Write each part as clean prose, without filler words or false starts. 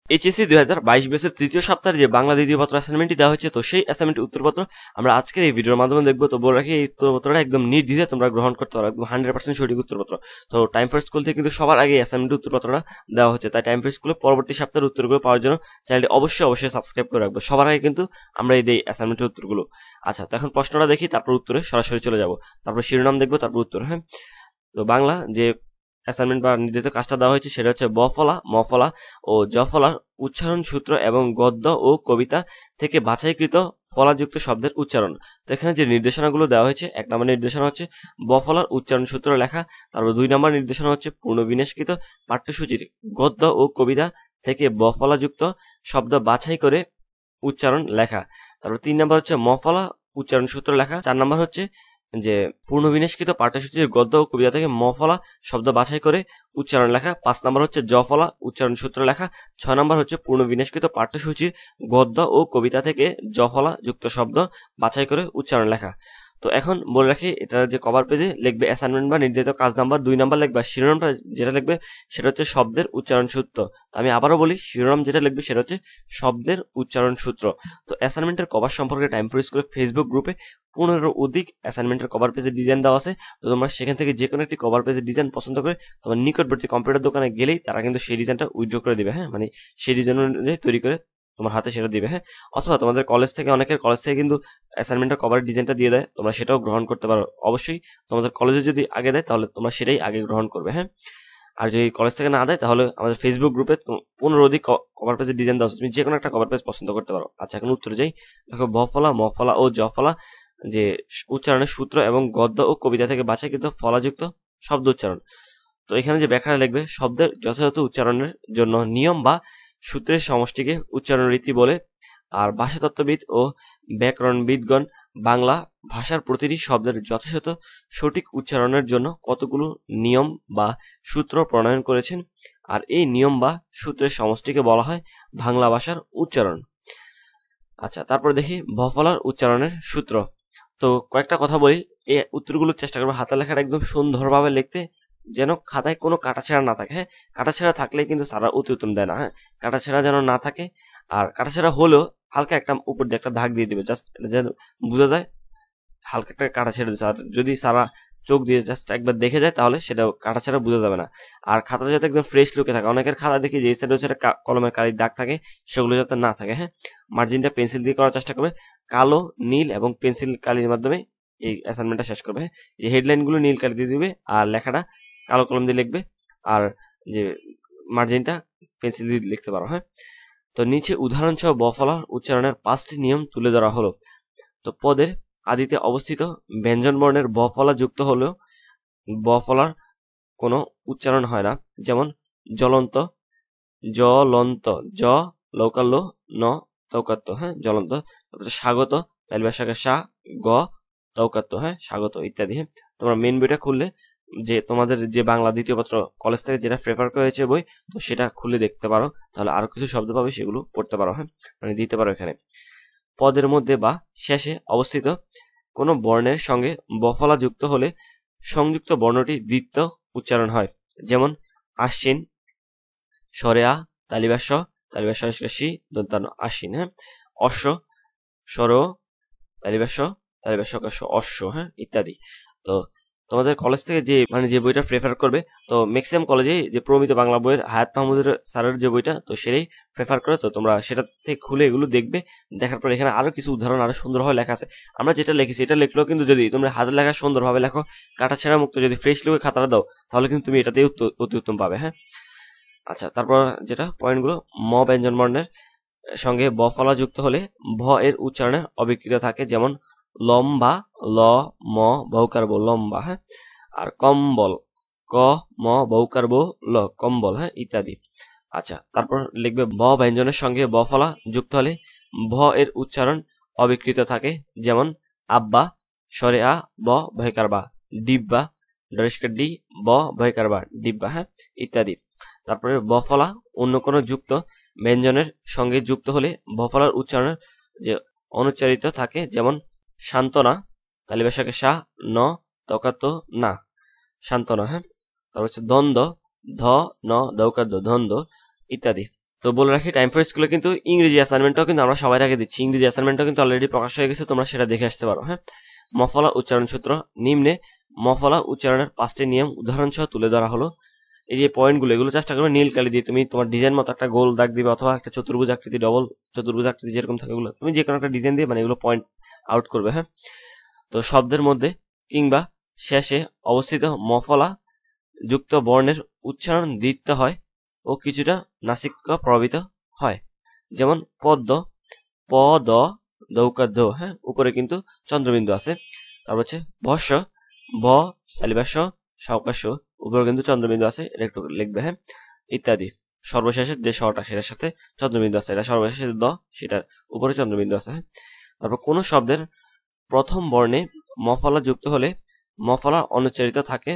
HSC 2022 ব্যাচের তৃতীয় সপ্তাহের যে বাংলা দ্বিতীয় পত্র অ্যাসাইনমেন্টটি দেওয়া হয়েছে, তো সেই অ্যাসাইনমেন্টের উত্তরপত্র আমরা আজকের এই ভিডিওর মাধ্যমে দেখবো। তো বলে রাখি, এই উত্তরপত্রটা একদম নির্দ্বিধায় তোমরা গ্রহণ করতে পারো, একদম 100% সঠিক উত্তরপত্র। তো টাইম ফর স্কুল থেকে কিন্তু সবার আগে অ্যাসাইনমেন্টের উত্তরপত্রটা দেওয়া হচ্ছে, তাই টাইম ফর স্কুলে পরবর্তী সপ্তাহের উত্তরগুলো পাওয়ার জন্য চ্যানেলটি অবশ্যই সাবস্ক্রাইব করে রাখবো। সবার আগে কিন্তু আমরা এই দেই অ্যাসাইনমেন্টের উত্তরগুলো। আচ্ছা, তো এখন প্রশ্নটা দেখি, তারপর উত্তরে সরাসরি চলে যাব, তারপর শিরোনাম দেখবো, তারপর উত্তর। হ্যাঁ, তো বাংলা যে অ্যাসাইনমেন্ট বা নির্ধারিত কাজটা দেওয়া হয়েছে সেটা হচ্ছে বফলা, মফলা ও জফলার উচ্চারণ সূত্র এবং গদ্য ও কবিতা থেকে বাছাইকৃত ফলাযুক্ত শব্দের উচ্চারণ। তো এখানে যে নির্দেশনাগুলো দেওয়া হয়েছে, 1 নম্বর নির্দেশনা হচ্ছে বফলার উচ্চারণ সূত্র লেখা, তারপর 2 নম্বর নির্দেশনা হচ্ছে পূর্ণবিন্যাসকৃত পাঠ্যসূচির গদ্য ও কবিতা থেকে বফলাযুক্ত শব্দ বাছাই করে উচ্চারণ লেখা, তারপর 3 নম্বর হচ্ছে মফলা উচ্চারণ সূত্র লেখা, 4 নম্বর হচ্ছে যে পূর্ণবিন্যাসকৃত পাঠ্যসূচির গদ্য ও কবিতা থেকে মফলা শব্দ বাছাই করে উচ্চারণ লেখা, 5 নম্বর হচ্ছে জফলা উচ্চারণ সূত্র লেখা, 6 নম্বর হচ্ছে পূর্ণবিন্যাসকৃত পাঠ্যসূচির গদ্য ও কবিতা থেকে জফলা যুক্ত শব্দ বাছাই করে উচ্চারণ লেখা। তো এখন বলে রাখি, এটা যে কভার পেজে লিখবে অ্যাসাইনমেন্ট বা নির্ধারিত কাজ নাম্বার 2 নাম্বার লিখবে, শিরোনামটা যেটা লিখবে সেটা হচ্ছে শব্দের উচ্চারণ সূত্র। তো আমি আবারও বলি, শিরোনাম যেটা লিখবে সেটা হচ্ছে শব্দের উচ্চারণ সূত্র। তো অ্যাসাইনমেন্টের কভার সম্পর্কে টাইম ফর স্কুলের ফেসবুক গ্রুপে 15 অধিক অ্যাসাইনমেন্টের কভার পেজের ডিজাইন দেওয়া আছে। তো তোমরা সেখান থেকে যে কোনো একটি কভার পেজের ডিজাইন পছন্দ করে তোমার নিকটবর্তী কম্পিউটার দোকানে গেলেই তারা কিন্তু সেই ডিজাইনটা উইথড্র করে দিবে। হ্যাঁ, মানে সেই ডিজাইন অনুযায়ী তৈরি করে তোমার হাতে সেটা দিবে। হ্যাঁ, অথবা তোমাদের কলেজ থেকে, অনেকের কলেজ থেকে কিন্তু অ্যাসাইনমেন্টের কভার ডিজাইনটা দিয়ে দেয়, তোমরা সেটাও গ্রহণ করতে পারো। অবশ্যই তোমাদের কলেজে যদি আগে দেয় তাহলে তোমরা সেটাই আগে গ্রহণ করবে। হ্যাঁ, আর যদি কলেজ থেকে না দেয় তাহলে আমাদের ফেসবুক গ্রুপে 15 অধিক কভার পেজের ডিজাইন দেওয়া আছে, তুমি যে কোনো একটা কভার পেজ পছন্দ করতে পারো। আচ্ছা, এখন উত্তরে যাই। দেখো, বফলা, মফলা ও জফলা যে উচ্চারণের সূত্র এবং গদ্য ও কবিতা থেকে বাছাইকৃত ফলাযুক্ত শব্দ উচ্চারণ। তো এখানে যে ব্যাখ্যাটা লিখবে, শব্দের যথাযথ উচ্চারণের জন্য নিয়ম বা সূত্রের সমষ্টিকে উচ্চারণ রীতি বলে। আর ভাষাতত্ত্ববিদ ও ব্যাকরণবিদগণ বাংলা ভাষার প্রতিটি শব্দের যথাযথ সঠিক উচ্চারণের জন্য কতগুলো নিয়ম বা সূত্র প্রণয়ন করেছেন, আর এই নিয়ম বা সূত্রের সমষ্টিকে বলা হয় বাংলা ভাষার উচ্চারণ। আচ্ছা, তারপর দেখি বফলার উচ্চারণের সূত্র। তো কয়েকটা কথা বলি, এই উত্তরগুলো চেষ্টা করবো হাতের লেখাটা একদম সুন্দরভাবে লিখতে, যেন খাতায় কোনো কাটাছেঁড়া না থাকে। হ্যাঁ, কাটাছেঁড়া থাকলে কিন্তু সারা অতি উত্তম দেয় না। হ্যাঁ, কাটাছেঁড়া যেন না থাকে, আর কাটাছেঁড়া হলেও হালকা একটা উপর দিয়ে একটা দাগ দিয়ে দিবে, জাস্ট যেন বোঝা যায় হালকা একটা কাটা ছেড়ে দিচ্ছে। আর যদি সারা চোখ দিয়ে জাস্ট একবার দেখে যায় তাহলে সেটা কাটাছেঁড়া বোঝা যাবে না। আর খাতা যাতে একদম ফ্রেশ লুকে থাকে, অনেকের খাতা দেখি যে সাইডে হচ্ছে কলমের কালির দাগ থাকে, সেগুলো যাতে না থাকে। হ্যাঁ, মার্জিনটা পেন্সিল দিয়ে করার চেষ্টা করবে, কালো, নীল এবং পেন্সিল কালির মাধ্যমে এই অ্যাসাইনমেন্টটা শেষ করবে। যে হেডলাইনগুলো নীল কালি দিয়ে দিবে আর লেখাটা কালো কলম দিয়ে লিখবে, আর যে মার্জিনটা পেন্সিল দিয়ে লিখতে পারো। হ্যাঁ, তো নিচে উদাহরণ সহ বফলার উচ্চারণের 5টি নিয়ম তুলে ধরা হলো। তো পদের আদিতে অবস্থিত ব্যঞ্জন বর্ণের বফলা যুক্ত হলেও বফলার কোনো উচ্চারণ হয় না, যেমন জ্বলন্ত, জ্বলন্ত, জ লৌকাল্য, ন তৌকাত্ত। হ্যাঁ, জ্বলন্ত। তারপরে স্বাগত, তাইলে ভাষাকে সা, গ তৌকাত্ত। হ্যাঁ, স্বাগত ইত্যাদি। হ্যাঁ, তোমরা মেন বইটা খুললে, যে তোমাদের যে বাংলা দ্বিতীয় পত্র কলেজ থেকে যেটা প্রেফার করা হয়েছে বই, তো সেটা খুলে দেখতে পারো, তাহলে আরো কিছু শব্দ পাবে, সেগুলো পড়তে পারো। হ্যাঁ, মানে দিতে পারো এখানে। পদের মধ্যে বা শেষে অবস্থিত কোনো বর্ণের সঙ্গে বফলা যুক্ত হলে সংযুক্ত বর্ণটি দ্বিতীয় উচ্চারণ হয়, যেমন আশ্বিন, স্বরে আ, তালিবাস, তালিবাস সি দন্তান্ন আশ্বিন। হ্যাঁ, অশ্ব, স্বর, তালিবাস, তালিবাস অশ্ব। হ্যাঁ, ইত্যাদি। তো তোমাদের কলেজ থেকে যে যে বইটা প্রেফার করবে, তো ম্যাক্সিমাম কলেজে যে প্রমিত বাংলা বইয়ের হায়াত মাহমুদের স্যারের যে বইটা, তো সেটাই প্রেফার করে। তো তোমরা সেটা থেকে খুলে এগুলো দেখবে, দেখার পর এখানে আরো কিছু উদাহরণ আরো সুন্দরভাবে লেখা আছে। আমরা যেটা লিখেছি এটা লিখলেও কিন্তু যদি তোমরা হাতের লেখা সুন্দরভাবে লেখো, কাটাছেঁড়া মুক্ত যদি ফ্রেশ লিখে খাতাটা দাও, তাহলে কিন্তু তুমি এটাতেই অতি উত্তম পাবে। হ্যাঁ, আচ্ছা, তারপর যেটা পয়েন্টগুলো, ম ব্যঞ্জন বর্ণের সঙ্গে বফলা যুক্ত হলে ভ এর উচ্চারণে অবিকৃত থাকে, যেমন লম্বা, ল ম বৌকার বো লম্বা। হ্যাঁ, আর কম্বল, ক ম বৌকার বো ল কম্বল। হ্যাঁ, ইত্যাদি। আচ্ছা, তারপর লিখবে ব ব্যঞ্জনের সঙ্গে বফলা যুক্ত হলে ভ এর উচ্চারণ অবিকৃত থাকে, যেমন আব্বা, স্বরে আ, ব ভয়কার বা, ডিব্বা, ডরিষ্কার ডি, ব ভয়কার বা, ডিব্বা। হ্যাঁ, ইত্যাদি। তারপরে বফলা অন্য কোনো যুক্ত ব্যঞ্জনের সঙ্গে যুক্ত হলে বফলার উচ্চারণের যে অনুচ্চারিত থাকে, যেমন সান্ত্বনা, তাহলে ভাষাকে সা, ন তকাত না, সান্ত্বনা। হ্যাঁ, তারপর হচ্ছে দ্বন্দ্ব, ধ ন দৌকাদ্য দ্বন্দ্ব ইত্যাদি। তো বলে রাখি টাইম ফর স্কুলে কিন্তু ইংরেজি অ্যাসাইনমেন্টটাও কিন্তু আমরা সবাই আগে দিচ্ছি। ইংরেজি অ্যাসাইনমেন্টটাও কিন্তু অলরেডি প্রকাশ হয়ে গেছে, তোমরা সেটা দেখে আসতে পারো। হ্যাঁ, মফলা উচ্চারণ সূত্র নিম্নে মফলা উচ্চারণের 5টি নিয়ম উদাহরণ সহ তুলে ধরা হলো। এই যে পয়েন্টগুলো এগুলো চেষ্টা করবে নীল কালি দিয়ে তুমি তোমার ডিজাইন মতো একটা গোল দাগ দিবে, অথবা একটা চতুর্ভুজ আকৃতি, ডবল চতুর্ভুজ আকৃতি যেরকম থাকে এগুলো তুমি যে কোনো একটা ডিজাইন দিয়ে মানে এগুলো পয়েন্ট আউট করবে। হ্যাঁ, তো শব্দের মধ্যে কিংবা শেষে অবস্থিত মফলা যুক্ত বর্ণের উচ্চারণ দিতে হয় ও কিছুটা নাসিক্য প্রভাবিত হয়। যেমন পদ্ম, প দ দৌকা দ, হ্যাঁ উপরে কিন্তু চন্দ্রবিন্দু আছে। তারপর হচ্ছে ভস্য, ব তালিবাস সাবকাশ, উপরে কিন্তু চন্দ্রবিন্দু আছে, এটা একটু লিখবে। হ্যাঁ, ইত্যাদি। সর্বশেষে যে শটা সেটার সাথে চন্দ্রবিন্দু আছে, এটা সর্বশেষে দ সেটার উপরে চন্দ্রবিন্দু আছে। হ্যাঁ, তারপর কোন শব্দের প্রথম বর্ণে মফলা যুক্ত হলে মফলা অনুচ্চারিত থাকে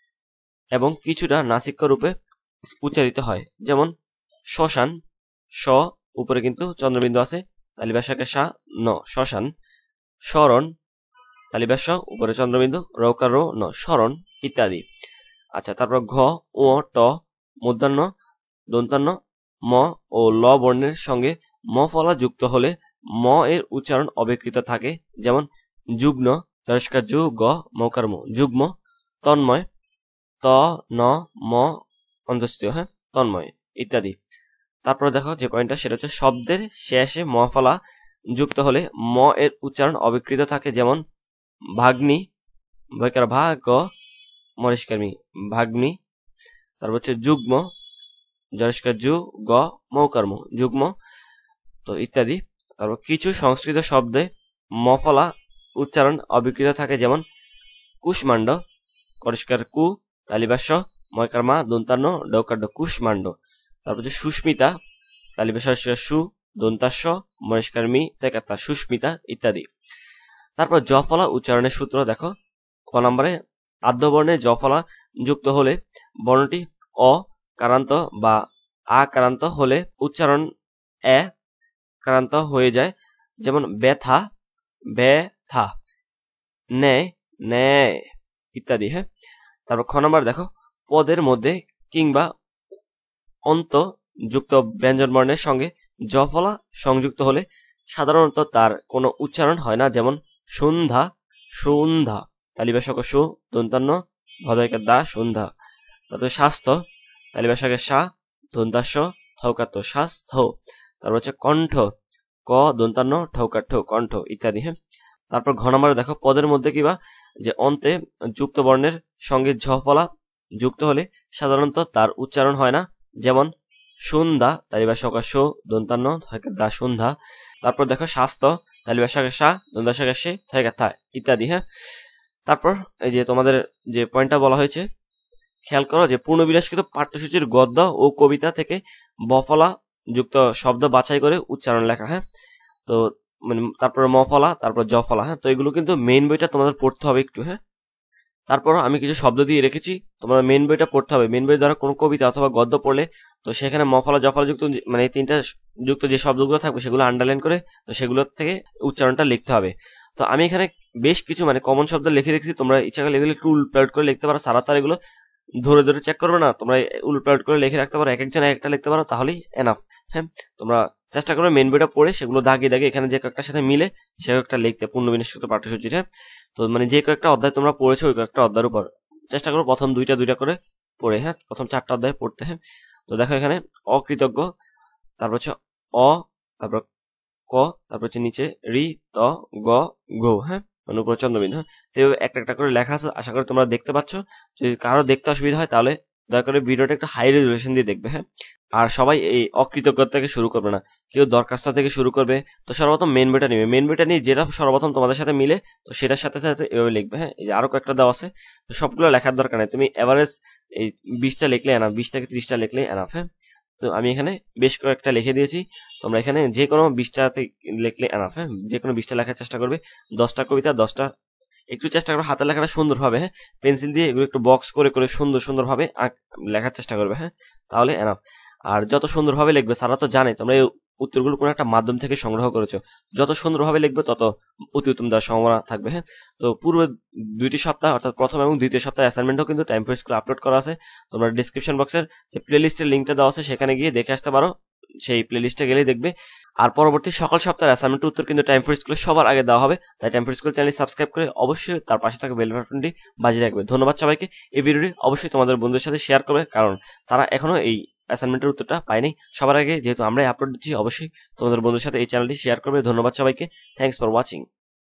এবং কিছুটা নাসিক্য রূপে উচ্চারিত হয়। যেমন শ্মশান, স উপরে কিন্তু চন্দ্রবিন্দু আছে, তালিবাসাকে সা ন শ্মশান। শরণ, তালিবাস উপরে চন্দ্রবিন্দু, রৌকার রো ন শরণ, ইত্যাদি। আচ্ছা, তারপর ঘ ও ট মূর্ধন্য দন্তান্ন ম ও ল বর্ণের সঙ্গে ম ফলা যুক্ত হলে ম এর উচ্চারণ অবিকৃত থাকে। যেমন যুগ্ন, জস্কার যু গ মৌকার মো যুগ্ম। তন্ময়, ত ন ম অন্তস্থীয়, হ্যাঁ তন্ময়, ইত্যাদি। তারপর দেখো যে পয়েন্টটা সেটা হচ্ছে শব্দের শেষে ম ফলা যুক্ত হলে ম এর উচ্চারণ অবিকৃত থাকে। যেমন ভাগ্নি, বৈকার ভা গ মরিষ্কারমি ভাগ্নি। তারপর হচ্ছে যুগ্ম, জরিষ্কার যু গ মৌকর্ম যুগ্ম, তো ইত্যাদি। তারপর কিছু সংস্কৃত শব্দে মফলা উচ্চারণ অবিকৃত থাকে। যেমন কুষ্মাণ্ড, করিষ্কার কু তালিবাস্য ময়কারমা দন্তান্ন ডৌকার কুষ্মাণ্ড। তারপর হচ্ছে সুস্মিতা, তালিবাস সু দন্তাস্য মরিষ্কার মি তেকাত্তা সুস্মিতা, ইত্যাদি। তারপর জফলা উচ্চারণের সূত্র দেখো, ক নম্বরে আদ্যবর্ণে জফলা যুক্ত হলে বর্ণটি অ কারান্ত বা আ কারান্ত হলে উচ্চারণ এ কারান্ত হয়ে যায়। যেমন ব্যথা, ব্যথা, নে নে, ইত্যাদি। হ্যাঁ, তারপর খ নম্বর দেখো, পদের মধ্যে কিংবা অন্ত যুক্ত ব্যঞ্জন বর্ণের সঙ্গে জফলা সংযুক্ত হলে সাধারণত তার কোনো উচ্চারণ হয় না। যেমন সন্ধ্যা, সন্ধ্যা, তালিবাসক সু দন্তান্ন ভদয়কের দা সন্ধ্যা। তারপরে স্বাস্থ্য, তালিবাসকের সা দন্তাস্য ঠৌকাত্য স্বাস্থ্য। তারপর হচ্ছে কণ্ঠ, ক দন্তান্ন ঠৌকাঠ্য কণ্ঠ, ইত্যাদি। হ্যাঁ, তারপর ঘ নম্বরে দেখো, পদের মধ্যে কিবা যে অন্তে যুক্ত বর্ণের সঙ্গে ঝফলা যুক্ত হলে সাধারণত তার উচ্চারণ হয় না। যেমন সন্ধ্যা, তালিবাসক সু দন্তান্ন দা সন্ধ্যা। তারপর দেখো স্বাস্থ্য, তালিবাসকের সা দন্তাসকের সে থা, ইত্যাদি। হ্যাঁ, তারপর এই যে তোমাদের যে পয়েন্টটা বলা হয়েছে খেয়াল করো যে পূর্ণবিলাসকৃত পাঠ্যসূচির গদ্য ও কবিতা থেকে বফলা যুক্ত শব্দ বাছাই করে উচ্চারণ লেখা। হ্যাঁ, তো মানে তারপর মফলা, তারপর জফলা। হ্যাঁ, তো এগুলো কিন্তু মেইন বইটা তোমাদের পড়তে হবে একটু। হ্যাঁ, তারপর আমি কিছু শব্দ দিয়ে রেখেছি, তোমাদের মেইন বইটা পড়তে হবে। মেইন বই দ্বারা কোনো কবিতা অথবা গদ্য পড়লে তো সেখানে মফলা জফলা যুক্ত মানে এই তিনটা যুক্ত যে শব্দগুলো থাকবে সেগুলো আন্ডারলাইন করে তো সেগুলোর থেকে উচ্চারণটা লিখতে হবে। তো আমি এখানে বেশ কিছু মানে কমন শব্দ লিখে রেখেছি, তোমরা ইচ্ছা করলে এগুলো একটু উল্টাপাল্ট করে লিখতে পারো। সারা তার এগুলো ধরে ধরে চেক করবে না, তোমরা উল্টাপাল্ট করে লিখে রাখতে পারো, এক একজন একটা লিখতে পারো, তাহলেই এনাফ। হ্যাঁ, তোমরা চেষ্টা করবে মেইন বইটা পড়ে সেগুলো দাগিয়ে দাগিয়ে এখানে যে কয়েকটার সাথে মিলে সে কয়েকটা লিখতে পূর্ণবিন্যাসকৃত পাঠ্যসূচির। হ্যাঁ, তো মানে যে কয়েকটা অধ্যায় তোমরা পড়েছো ওই কয়েকটা অধ্যায়ের উপর চেষ্টা করো প্রথম দুইটা করে পড়ে। হ্যাঁ, প্রথম 4টা অধ্যায় পড়তে। হ্যাঁ, তো দেখো এখানে অকৃতজ্ঞ, তারপর হচ্ছে অ, তারপর ক, তারপর হচ্ছে নিচে রি ত গ গো। হ্যাঁ, মানে উপর চন্দ্রবিন্দু। হ্যাঁ, তো একটা একটা করে লেখা আছে, আশা করি তোমরা দেখতে পাচ্ছ। যদি কারো দেখতে অসুবিধা হয় তাহলে দয়া করে ভিডিওটা একটু হাই রেজুলেশন দিয়ে দেখবে। হ্যাঁ, আর সবাই এই অকৃতজ্ঞতা থেকে শুরু করবে না, কেউ দরখাস্ত থেকে শুরু করবে। তো সর্বপ্রথম মেন বইটা নিবে, মেন বইটা নিয়ে যেটা সর্বপ্রথম তোমাদের সাথে মিলে তো সেটার সাথে সাথে এভাবে লিখবে। হ্যাঁ, এই যে আরো কয়েকটা দেওয়া আছে, তো সবগুলো লেখার দরকার নেই, তুমি এভারেজ এই 20টা লিখলে এনাফ, 20 থেকে 30টা লিখলে এনাফ। হ্যাঁ, তো আমি এখানে বেশ কয়েকটা লিখে দিয়েছি, তোমরা এখানে যে কোনো 20টাতে লিখলে এনাফ। হ্যাঁ, যে কোনো 20টা লেখার চেষ্টা করবে। 10টা কবিতা 10টা, একটু চেষ্টা করবে হাতের লেখাটা সুন্দর হবে। হ্যাঁ, পেন্সিল দিয়ে এগুলো একটু বক্স করে করে সুন্দর ভাবে লেখার চেষ্টা করবে। হ্যাঁ, তাহলে এনাফ। আর যত সুন্দরভাবে লিখবে, সারা তো জানে তোমরা এই উত্তরগুলো কোনো একটা মাধ্যম থেকে সংগ্রহ করেছো, যত সুন্দরভাবে লিখবে তত অতি উত্তম দেওয়ার সম্ভাবনা থাকবে। হ্যাঁ, তো পূর্বে 2টি সপ্তাহ অর্থাৎ প্রথম এবং দ্বিতীয় সপ্তাহ অ্যাসাইনমেন্টও কিন্তু টাইম ফর স্কুল আপলোড করা আছে। তোমরা ডিসক্রিপশন বক্সের যে প্লে লিস্টের লিঙ্কটা দেওয়া আছে সেখানে গিয়ে দেখে আসতে পারো। সেই প্লেলিস্টে গেলেই দেখবে। আর পরবর্তী সকল সপ্তাহের অ্যাসাইনমেন্টের উত্তর কিন্তু টাইম ফর স্কুলে সবার আগে দেওয়া হবে, তাই time for school channel subscribe করে অবশ্যই তার পাশে থাকা বেল বাটনটি বাজিয়ে রাখবে। ধন্যবাদ সবাইকে। এই ভিডিওটি অবশ্যই তোমাদের বন্ধুদের সাথে শেয়ার করবে, কারণ তারা এখনো এই অ্যাসাইনমেন্টের উত্তরটা পায়নি। সবার আগে যেহেতু আমরাই আপলোড দিচ্ছি, অবশ্যই তোমাদের বন্ধুদের সাথে এই চ্যানেলটি শেয়ার করবে। ধন্যবাদ সবাইকে। Thanks for watching.